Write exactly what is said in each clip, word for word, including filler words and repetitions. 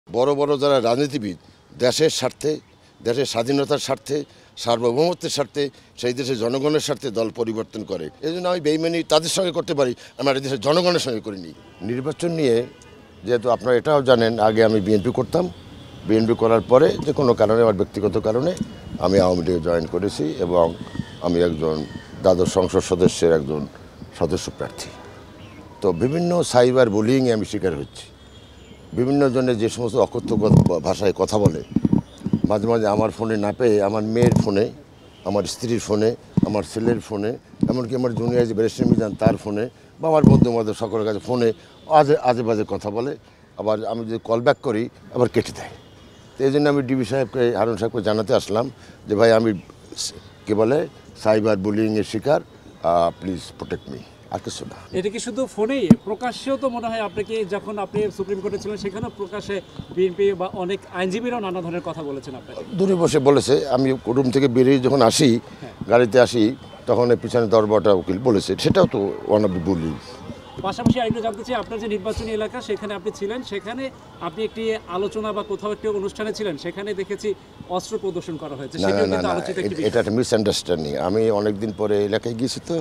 বড় বড় যারা রাজনীতিবিদ দেশের স্বার্থে, দেশের স্বাধীনতার স্বার্থে, সার্বভৌমত্বের স্বার্থে, সেই দেশের জনগণের স্বার্থে দল পরিবর্তন করে। এই জন্য আমি বেইমানি তাদের সঙ্গে করতে পারি, আমরা এই দেশের জনগণের সঙ্গে করিনি। নির্বাচন নিয়ে যেহেতু আপনারা এটাও জানেন, আগে আমি বিএনপি করতাম, বিএনপি করার পরে যে কোনো কারণে, আমার ব্যক্তিগত কারণে আমি আওয়ামী লীগে জয়েন করেছি এবং আমি একজন দ্বাদশ সংসদ সদস্যের একজন সদস্য প্রার্থী। তো বিভিন্ন সাইবার বুলিংয়ে আমি শিকার হচ্ছি। বিভিন্ন জনের যে সমস্ত অকথ্য ভাষায় কথা বলে, মাঝে মাঝে আমার ফোনে না পেয়ে আমার মেয়ের ফোনে, আমার স্ত্রীর ফোনে, আমার ছেলের ফোনে, এমনকি আমার জুনিয়র যে ব্যারিস্টার মিজান তার ফোনে বা আমার বন্ধু বান্ধব সকলের কাছে ফোনে আজে আজে বাজে কথা বলে। আবার আমি যদি কল ব্যাক করি আবার কেটে দেয়। তো এই জন্য আমি ডিবি সাহেবকে, হারুন সাহেবকে জানাতে আসলাম যে ভাই আমি কে বলে সাইবার বুলিংয়ের শিকার, প্লিজ প্রোটেক্ট মি। আর কিছু না। এটা কি শুধু ফোনেই? প্রকাশ্যেও তো মনে হয় আপনাকে, যখন আপনি সুপ্রিম কোর্টে ছিলেন সেখানেও প্রকাশ্যে বিএনপি বা অনেক আইনজীবীরাও নানা ধরনের কথা বলেছেন আপনাকে। দূরে বসে বলেছে। আমি রুম থেকে বেরিয়ে যখন আসি, গাড়িতে আসি, তখন পিছনে দশ বারোটা উকিল বলেছে, সেটাও তো ওয়ান অফ দি বুলিং। পাশাপাশি আরেকটু জানতে চাই, আপনার যে নির্বাচনী এলাকা সেখানে আপনি ছিলেন, সেখানে আপনি একটি আলোচনা বা কোথাও একটি অনুষ্ঠানে ছিলেন, সেখানে দেখেছি অস্ত্র প্রদর্শন করা হয়েছে। এটা একটা মিসআন্ডারস্ট্যান্ডিং। আমি অনেকদিন পরে এলাকায় গিয়েছি, তো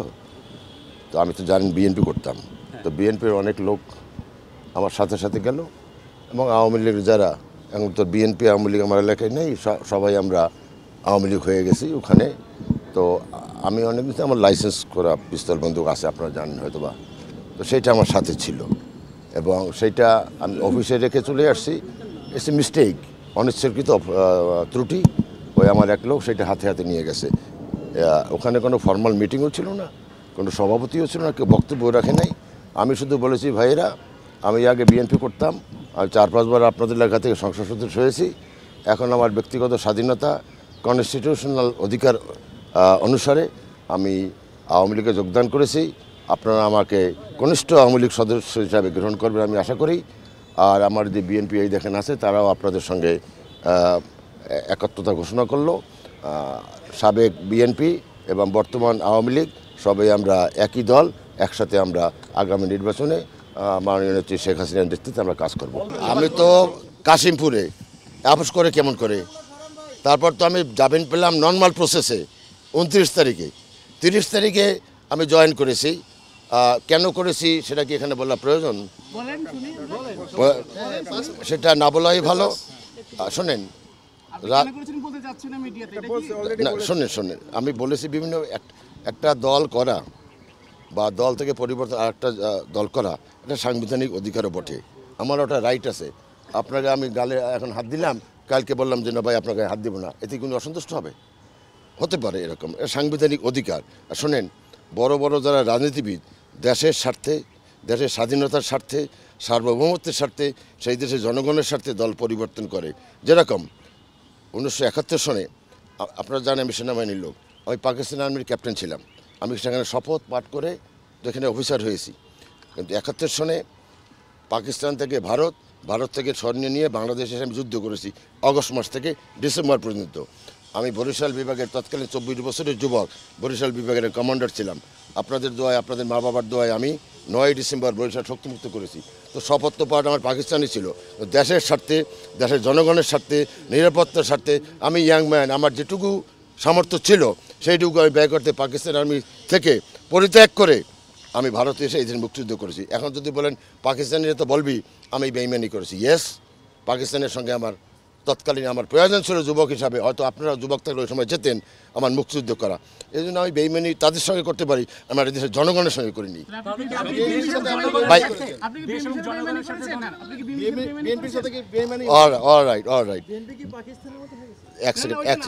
তো আমি তো জানেন বিএনপি করতাম, তো বিএনপির অনেক লোক আমার সাথে সাথে গেল এবং আওয়ামী লীগের যারা, এখন তো বিএনপি আওয়ামী লীগ আমার এলাকায় নেই, সবাই আমরা আওয়ামী লীগ হয়ে গেছি ওখানে। তো আমি অনেক কিছু, আমার লাইসেন্স করা পিস্তল বন্দুক আছে, আপনারা জানেন হয়তো বা, তো সেইটা আমার সাথে ছিল এবং সেইটা আমি অফিসে রেখে চলে আসছি। ইটস এ মিস্টেক, অনিচ্ছাকৃত ত্রুটি। ওই আমার এক লোক সেটা হাতে হাতে নিয়ে গেছে। ওখানে কোনো ফর্মাল মিটিংও ছিল না, কোনো সভাপতিও ছিল না, কেউ বক্তব্য রাখে নাই। আমি শুধু বলেছি ভাইয়েরা, আমি আগে বিএনপি করতাম, আমি চার পাঁচবার আপনাদের এলাকা থেকে সংসদ সদস্য হয়েছি। এখন আমার ব্যক্তিগত স্বাধীনতা, কনস্টিটিউশনাল অধিকার অনুসারে আমি আওয়ামী লীগে যোগদান করেছি। আপনারা আমাকে কনিষ্ঠ আওয়ামী লীগ সদস্য হিসাবে গ্রহণ করবেন আমি আশা করি। আর আমার যে বিএনপি এই দেখেন আছে, তারাও আপনাদের সঙ্গে একাত্মতা ঘোষণা করলো। সাবেক বিএনপি এবং বর্তমান আওয়ামী লীগ সবাই আমরা একই দল, একসাথে আমরা আগামী নির্বাচনে মাননীয় নেত্রী শেখ হাসিনার নেতৃত্বে আমরা কাজ করব। আমি তো কাশিমপুরে আপোষ করে কেমন করে, তারপর তো আমি জামিন পেলাম নর্মাল প্রসেসে উনত্রিশ তারিখে। তিরিশ তারিখে আমি জয়েন করেছি। কেন করেছি সেটা কি এখানে বলা প্রয়োজন? সেটা না বলাই ভালো। শোনেন শোনেন শোনেন আমি বলেছি বিভিন্ন একটা দল করা বা দল থেকে পরিবর্তন আর একটা দল করা এটা সাংবিধানিক অধিকারও বটে। আমার ওটা রাইট আছে। আপনাকে আমি গালে এখন হাত দিলাম, কালকে বললাম যে না ভাই আপনাকে হাত দিব না, এতে কিন্তু অসন্তুষ্ট হবে? হতে পারে এরকম, এটা সাংবিধানিক অধিকার। আর শোনেন, বড় বড় যারা রাজনীতিবিদ দেশের স্বার্থে, দেশের স্বাধীনতার স্বার্থে, সার্বভৌমত্বের স্বার্থে, সেই দেশের জনগণের স্বার্থে দল পরিবর্তন করে। যেরকম উনিশশো একাত্তর সনে আপনারা জানেন আমি সেনাবাহিনীর লোক, আমি পাকিস্তান আর্মির ক্যাপ্টেন ছিলাম। আমি সেখানে শপথ পাঠ করে যেখানে অফিসার হয়েছি। কিন্তু একাত্তর সনে পাকিস্তান থেকে ভারত, ভারত থেকে সৈন্য নিয়ে বাংলাদেশে আমি যুদ্ধ করেছি অগস্ট মাস থেকে ডিসেম্বর পর্যন্ত। আমি বরিশাল বিভাগের তৎকালীন চব্বিশ বছরের যুবক বরিশাল বিভাগের কমান্ডার ছিলাম। আপনাদের দোয়ায়, আপনাদের মা বাবার দোয়ায় আমি নয় ডিসেম্বর বরিশাল শক্তিমুক্ত করেছি। তো শপথ তো পাঠ আমার পাকিস্তানি ছিল। দেশের স্বার্থে, দেশের জনগণের স্বার্থে, নিরাপত্তার স্বার্থে আমি ইয়াং ম্যান, আমার যেটুকু সামর্থ্য ছিল সেইটুকু আমি ব্যয় করতে পাকিস্তান আর্মি থেকে পরিত্যাগ করে আমি ভারতে এসে এই দিন মুক্তিযুদ্ধ করেছি। এখন যদি বলেন পাকিস্তানিরা তো বলবি আমি বেইমানি করেছি। ইয়েস, পাকিস্তানের সঙ্গে আমার তৎকালীন আমার প্রয়োজন ছিল যুবক হিসাবে, হয়তো আপনারা যুবক থাকলে ওই সময় যেতেন আমার মুক্তিযুদ্ধ করা। এই জন্য আমি বেইমানি তাদের সঙ্গে করতে পারি, আমার এই দেশের জনগণের সঙ্গে করিনি। অলরাইট অলরাইট এক সেকেন্ড এক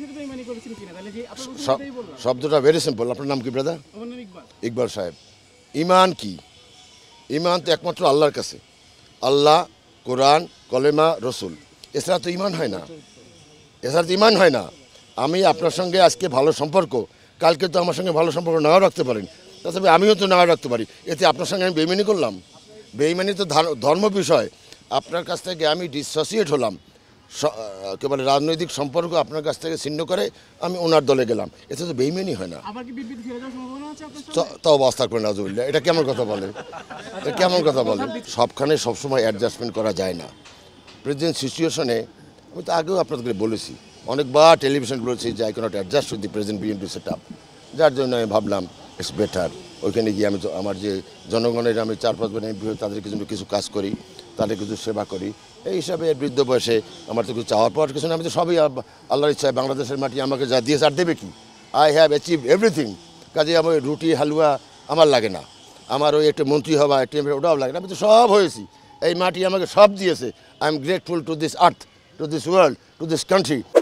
শব্দটা ভেরি সিম্পল। আপনার নাম কি ব্রাদার? ইকবাল সাহেব। ইমান কি? ইমান তো একমাত্র আল্লাহর কাছে। আল্লাহ, কোরআন, কলেমা, রসুল, এছাড়া তো ইমান হয় না। এছাড়া তো ইমান হয় না। আমি আপনার সঙ্গে আজকে ভালো সম্পর্ক, কালকে তো আমার সঙ্গে ভালো সম্পর্ক নাও রাখতে পারেন, তবে আমিও তো নাও রাখতে পারি। এতে আপনার সঙ্গে আমি বেইমানি করলাম? বেইমানি তো ধর্ম বিষয়। আপনার কাছ থেকে আমি ডিসোসিয়েট হলাম, কেবল রাজনৈতিক সম্পর্ক আপনার কাছ থেকে ছিন্ন করে আমি ওনার দলে গেলাম, এতে তো বেইমানি হয় না। তাও অবস্থা করে নাজুবিল্লাহ, এটা কেমন কথা বলে? এটা কেমন কথা বলে? সবখানে সবসময় অ্যাডজাস্টমেন্ট করা যায় না। প্রেজেন্ট সিচুয়েশনে আমি তো আগেও আপনাদেরকে বলেছি, অনেকবার টেলিভিশন বলেছি যে I cannot adjust with the present BNP set up, যার জন্য আমি ভাবলাম ইটস বেটার ওইখানে গিয়ে আমি আমার যে জনগণের আমি চার পাঁচ বার এমপি হয়ে তাদেরকে জন্য কিছু কাজ করি, তাদের কিছু সেবা করি। এই হিসাবে বৃদ্ধ বয়সে আমার তো কিছু চাওয়ার পাওয়ার কিছু না, আমি তো সবই আল্লাহর ইচ্ছায় বাংলাদেশের মাটি আমাকে যা দিয়েছে আর দেবে কি, আই হ্যাভ অ্যাচিভ এভরিথিং। কাজে আমার রুটি হালুয়া আমার লাগে না, আমার ওই একটু মন্ত্রী হওয়া একটু ওটাও লাগে না, আমি তো সব হয়েছি, এই মাটি আমাকে সব দিয়েছে। I am grateful to this earth, to this world, to this country.